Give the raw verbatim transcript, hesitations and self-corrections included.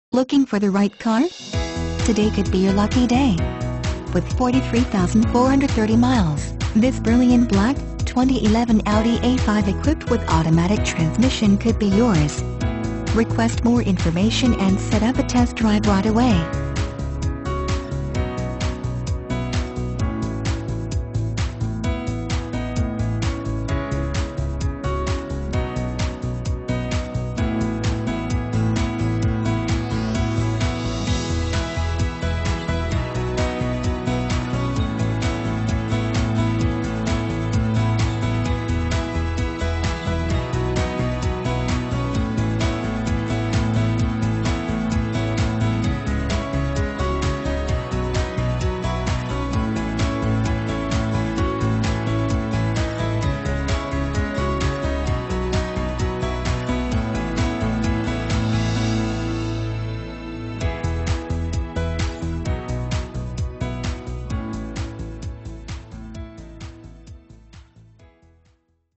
Looking for the right car? Today could be your lucky day. With forty-three thousand four hundred thirty miles, this brilliant black, twenty eleven Audi A five equipped with automatic transmission could be yours. Request more information and set up a test drive right away.